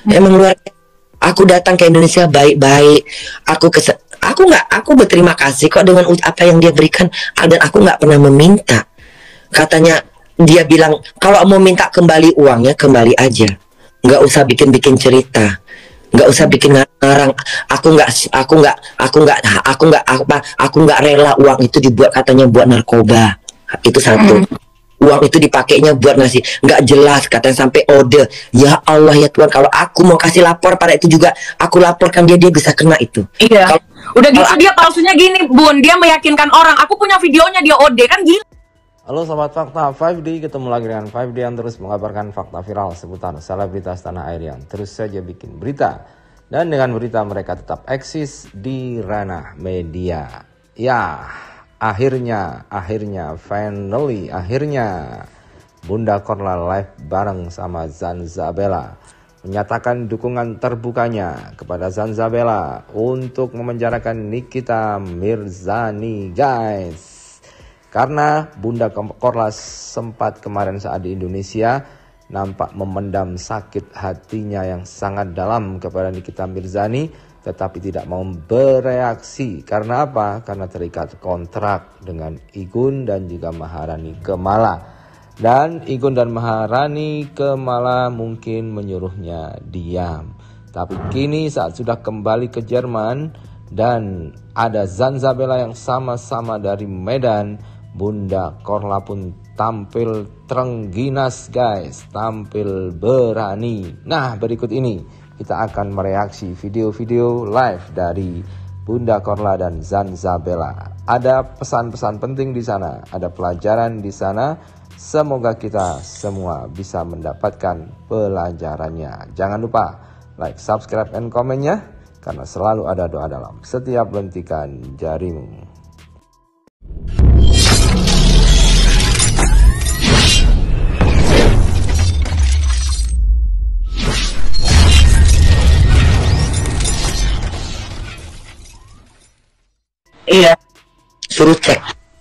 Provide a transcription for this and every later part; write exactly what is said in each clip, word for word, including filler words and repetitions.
Emang luar. Aku datang ke Indonesia baik-baik. Aku kes aku nggak aku berterima kasih kok dengan apa yang dia berikan, dan aku nggak pernah meminta. Katanya dia bilang kalau mau minta kembali uangnya kembali aja, nggak usah bikin-bikin cerita, nggak usah bikin ngarang. Aku nggak aku nggak aku nggak aku nggak apa aku nggak rela uang itu dibuat katanya buat narkoba. Itu satu. Uang itu dipakainya buat ngasih, nggak jelas katanya sampai order. Ya Allah ya Tuhan, kalau aku mau kasih lapor pada itu juga aku laporkan dia, dia bisa kena itu. Iya. Kalo, udah gitu kalau, dia palsunya gini Bun, dia meyakinkan orang aku punya videonya dia O D kan gila. Halo Sobat Fakta lima D, ketemu lagi dengan lima D yang terus mengabarkan fakta viral seputar selebritas tanah air yang terus saja bikin berita. Dan dengan berita mereka tetap eksis di ranah media. Ya, akhirnya, akhirnya, finally, akhirnya Bunda Korla live bareng sama Zanzabella, menyatakan dukungan terbukanya kepada Zanzabella untuk memenjarakan Nikita Mirzani, guys. Karena Bunda Korla sempat kemarin saat di Indonesia nampak memendam sakit hatinya yang sangat dalam kepada Nikita Mirzani, tetapi tidak mau bereaksi. Karena apa? Karena terikat kontrak dengan Igun dan juga Maharani Kemala. Dan Igun dan Maharani Kemala mungkin menyuruhnya diam. Tapi kini saat sudah kembali ke Jerman dan ada Zanzabella yang sama-sama dari Medan, Bunda Korla pun tampil terengginas, guys, tampil berani. Nah, berikut ini kita akan mereaksi video-video live dari Bunda Korla dan Zanzabella. Ada pesan-pesan penting di sana, ada pelajaran di sana. Semoga kita semua bisa mendapatkan pelajarannya. Jangan lupa like, subscribe, dan komennya, karena selalu ada doa dalam setiap lentikan jarimu. Iya, suruh cek.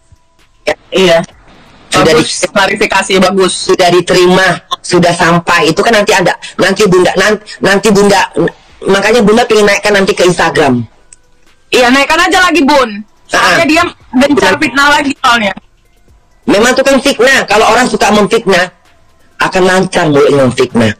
iya. Sudah di, Bagus, klarifikasi bagus. sudah diterima, sudah sampai. Itu kan nanti ada, nanti Bunda, nanti, nanti Bunda, makanya Bunda pengen naikkan nanti ke Instagram. Iya, naikkan aja lagi Bun. Soalnya Ah. dia gencar fitnah lagi soalnya. Memang itu kan fitnah. Kalau orang suka memfitnah, akan lancar mulutnya memfitnah.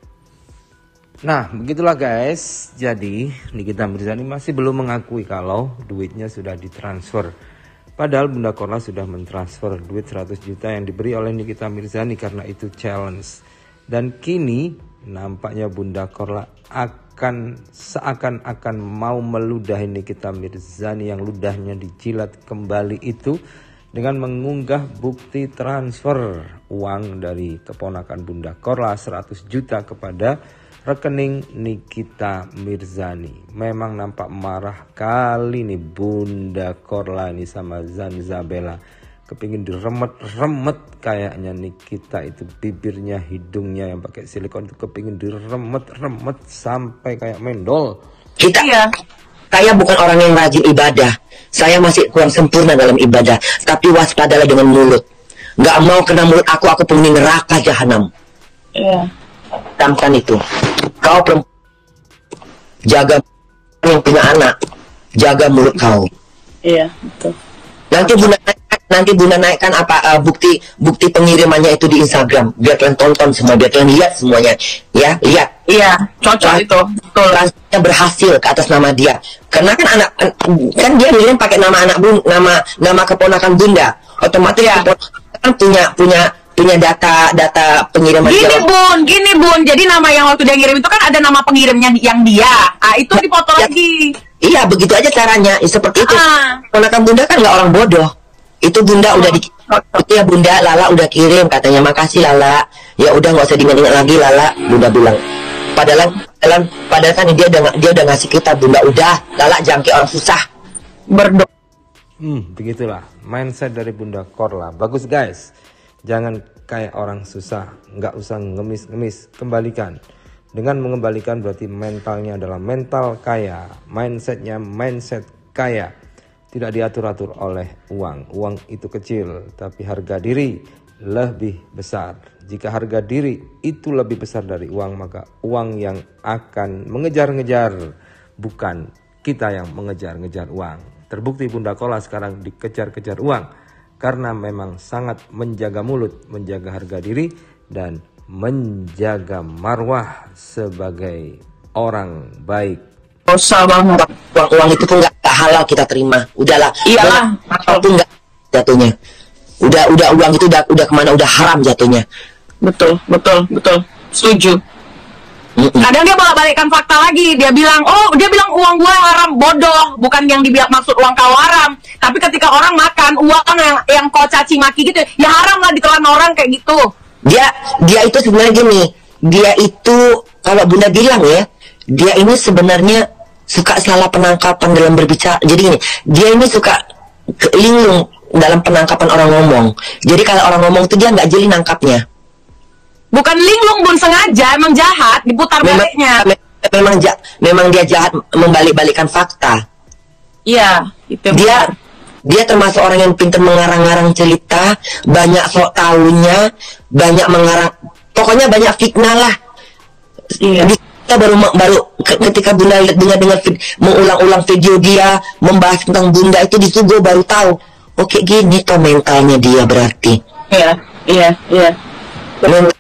Nah, begitulah guys. Jadi, Nikita Mirzani masih belum mengakui kalau duitnya sudah ditransfer. Padahal Bunda Korla sudah mentransfer duit seratus juta yang diberi oleh Nikita Mirzani karena itu challenge. Dan kini nampaknya Bunda Korla akan seakan-akan mau meludahi Nikita Mirzani yang ludahnya dijilat kembali itu dengan mengunggah bukti transfer uang dari keponakan Bunda Korla seratus juta kepada rekening Nikita Mirzani. Memang nampak marah kali nih Bunda Korla ini sama Zanzabella. Kepingin diremet-remet kayaknya Nikita itu, bibirnya, hidungnya yang pakai silikon itu kepingin diremet-remet sampai kayak mendol. Kita, Iya. saya bukan orang yang rajin ibadah. Saya masih kurang sempurna dalam ibadah. Tapi waspadalah dengan mulut. Gak mau kena mulut aku, aku penghuni neraka jahanam. Iya. Camkan itu. Kau perempuan, jaga yang punya anak, jaga mulut kau. Iya, betul. Nanti Bunda naikkan, nanti Bunda naikkan apa uh, bukti bukti pengirimannya itu di Instagram. Biar kalian tonton semua, biar kalian lihat semuanya. Ya, lihat. Iya, cocok Trans- itu. Betul. Transfernya berhasil ke atas nama dia. Karena kan anak kan dia ngirim pakai nama anak bun, nama nama keponakan Bunda. Otomatis Iya. keponakan kan punya punya punya data data pengiriman Gini dia. Bun, gini Bun. Jadi nama yang waktu dia ngirim itu kan ada nama pengirimnya yang dia. Ah, itu dipoto Ya. lagi. Iya, begitu aja caranya. Ya, seperti itu. Ah. Keponakan Bunda kan nggak orang bodoh. Itu Bunda udah di itu ya Bunda, Lala udah kirim katanya, makasih Lala. Ya udah nggak usah diingat-ingat lagi Lala. Bunda bilang. Padahal padahal padahal kan dia udah dia udah ngasih kita, Bunda udah, Lala jangan kayak orang susah. Berdoa. Hmm, begitulah mindset dari Bunda Korla. Bagus guys. Jangan kayak orang susah, nggak usah ngemis-ngemis, kembalikan. Dengan mengembalikan berarti mentalnya adalah mental kaya, mindsetnya mindset kaya. Tidak diatur-atur oleh uang. Uang itu kecil, tapi harga diri lebih besar. Jika harga diri itu lebih besar dari uang, maka uang yang akan mengejar-ngejar, bukan kita yang mengejar-ngejar uang. Terbukti Bunda Kola sekarang dikejar-kejar uang karena memang sangat menjaga mulut, menjaga harga diri, dan menjaga marwah sebagai orang baik. Dosa banget. Uang, uang itu pun nggak halal kita terima. Udahlah. Iyalah. Apapun nggak jatuhnya. Udah, udah uang itu udah, udah kemana? Udah haram jatuhnya. Betul, betul, betul. Setuju. Mm-mm. Kadang dia bolak-balikkan fakta lagi. Dia bilang, oh dia bilang uang gue haram. Bodoh. Bukan yang dibilang maksud uang kau haram. Tapi ketika orang makan uang yang yang kau caci maki gitu, ya haram lah ditelan orang kayak gitu. Dia dia itu sebenarnya gini. Dia itu kalau Bunda bilang ya, dia ini sebenarnya suka salah penangkapan dalam berbicara. Jadi gini, dia ini suka linglung dalam penangkapan orang ngomong. Jadi kalau orang ngomong itu dia nggak jeli nangkapnya. Bukan linglung Bun, sengaja, emang jahat, diputar Memang, baliknya. me- memang, ja- memang dia jahat membalik-balikan fakta. Iya, itu Dia dia termasuk orang yang pintar mengarang-arang cerita, banyak sok tahunya, banyak mengarang, pokoknya banyak fitnah lah. Iya. Di- Kita baru baru ke- ketika Bunda lihat dengar dengar mengulang-ulang video dia membahas tentang Bunda itu di situ gue baru tahu. Oke, gini toh mentalnya dia berarti. Iya, iya, iya. Mental-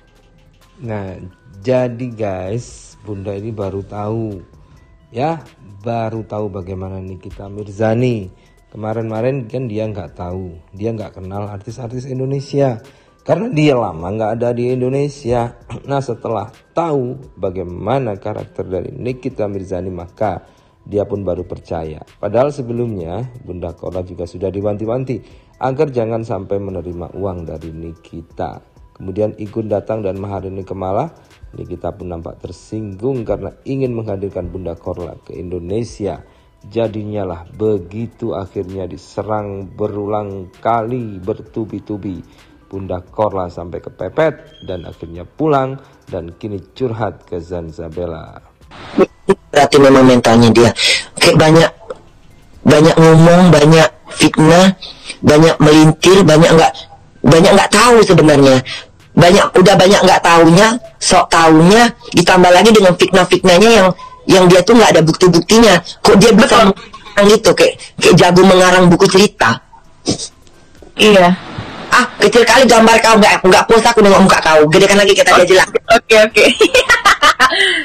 Nah, jadi guys, Bunda ini baru tahu, ya, baru tahu bagaimana Nikita Mirzani. Kemarin-kemarin kan dia nggak tahu, dia nggak kenal artis-artis Indonesia, karena dia lama nggak ada di Indonesia. Nah, setelah tahu bagaimana karakter dari Nikita Mirzani, maka dia pun baru percaya. Padahal sebelumnya Bunda Kola juga sudah diwanti-wanti agar jangan sampai menerima uang dari Nikita. Kemudian Igun datang dan Maharani Kemala. Nikita pun nampak tersinggung karena ingin menghadirkan Bunda Kola ke Indonesia. Jadinya lah begitu, akhirnya diserang berulang kali, bertubi-tubi. Bunda Kola sampai kepepet dan akhirnya pulang dan kini curhat ke Zanzabella. berarti memang mentalnya dia kayak banyak banyak ngomong, banyak fitnah, banyak melintir, banyak nggak banyak nggak tahu sebenarnya, banyak udah banyak nggak tahunya, sok tahunya, ditambah lagi dengan fitnah-fitnahnya yang yang dia tuh nggak ada bukti-buktinya. Kok dia bisa mengarang gitu, kayak kayak jago mengarang buku cerita. Iya. Ah, kecil kali gambar kau, nggak nggak puas aku nengok muka kau, gedekan lagi kita dia jelas. Oke, oke.